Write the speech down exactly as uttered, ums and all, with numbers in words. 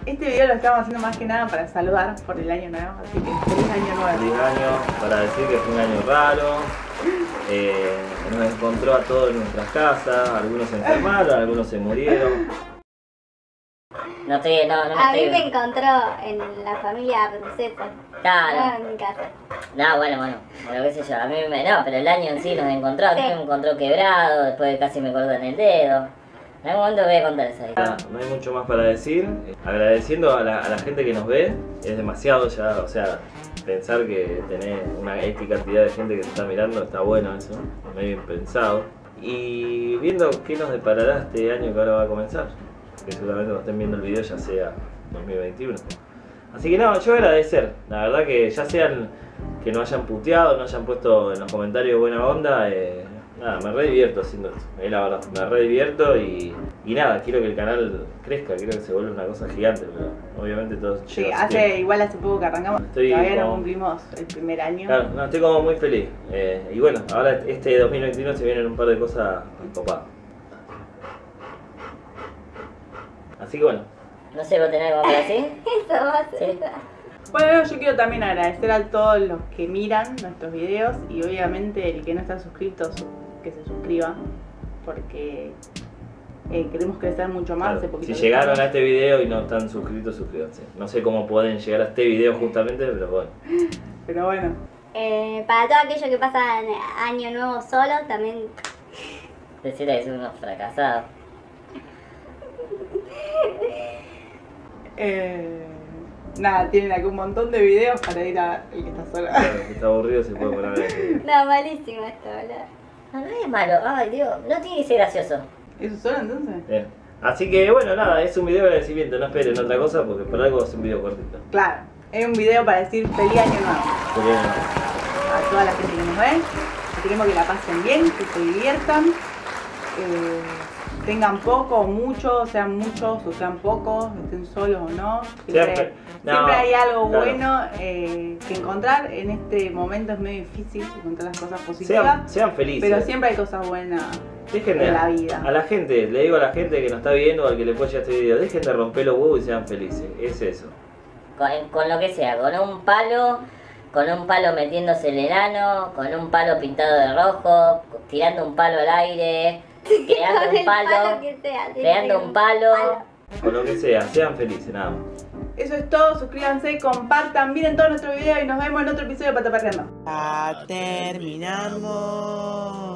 Este video lo estamos haciendo más que nada para saludar por el año nuevo, así que feliz año nuevo. Feliz año, para decir que fue un año raro. Eh, nos encontró a todos en nuestras casas, algunos se enfermaron, algunos se murieron. No estoy, no, no me A mí estoy... me encontró en la familia Rosetta. Claro. No en mi casa. No, bueno, bueno, bueno, qué sé yo, a mí me... No, pero el año en sí nos encontró, a mí Sí. me encontró quebrado, después casi me cortan el dedo. En algún momento voy a contar esa No, historia. no hay mucho más para decir. Agradeciendo a la, a la gente que nos ve, es demasiado ya, o sea, pensar que tenés una X cantidad de gente que te está mirando, está bueno eso, muy bien pensado. Y viendo qué nos deparará este año que ahora va a comenzar, que seguramente cuando estén viendo el video ya sea dos mil veintiuno. Así que no, yo agradecer, la verdad que ya sean que no hayan puteado, no hayan puesto en los comentarios buena onda, eh, nada, me re divierto haciendo esto, es la verdad, me re divierto y, y nada, quiero que el canal crezca, quiero que se vuelva una cosa gigante, pero obviamente todo Sí, lleva su hace, tiempo. igual hace poco que arrancamos, Estoy todavía no como- cumplimos el primer año. Claro, no, estoy como muy feliz, eh, y bueno, ahora este dos mil veintiuno se vienen un par de cosas copadas. Así que bueno. No sé, ¿vos tenés algo para decir? Eso va a ser. Sí. Bueno, yo quiero también agradecer a todos los que miran nuestros videos y obviamente el que no está suscrito, su- que se suscriba, porque eh, queremos crecer mucho más. Claro, hace poquito si que llegaron estamos. a este video y no están suscritos, suscríbanse. No sé cómo pueden llegar a este video justamente, pero bueno. Pero bueno, Eh, para todos aquellos que pasan año nuevo solos, también Decirle que son unos fracasados. eh, nada, tienen aquí un montón de videos para ir a el que está solo. Claro, si está aburrido se puede poner a ver. no, malísimo esto, boludo. No, no es malo, ay Dios, no tiene que ser gracioso. ¿Eso solo entonces? Bien. Así que bueno, nada, es un video de agradecimiento, no esperen otra cosa porque por algo es un video cortito. Claro, es un video para decir feliz año nuevo Porque, a toda la gente que nos ve. Queremos que la pasen bien, que se diviertan, eh, tengan poco o mucho, sean muchos o sean pocos, estén solos o no. Siempre, Siempre. No, siempre hay algo claro. bueno eh, que encontrar. En este momento es medio difícil encontrar las cosas positivas, sean, sean felices. pero siempre hay cosas buenas Dejen en de, la vida. a la gente, le digo a la gente que nos está viendo, al que le puede llegar este video, dejen de romper los huevos y sean felices. Es eso. Con, con lo que sea, con un palo, con un palo metiéndose el enano, con un palo pintado de rojo, tirando un palo al aire, creando Con un el palo, que sea, sí, creando sí, un palo. Con lo que sea, sean felices, nada más. Eso es todo, suscríbanse, compartan, miren todos nuestros videos y nos vemos en otro episodio de Pata Perreando. Ya terminamos.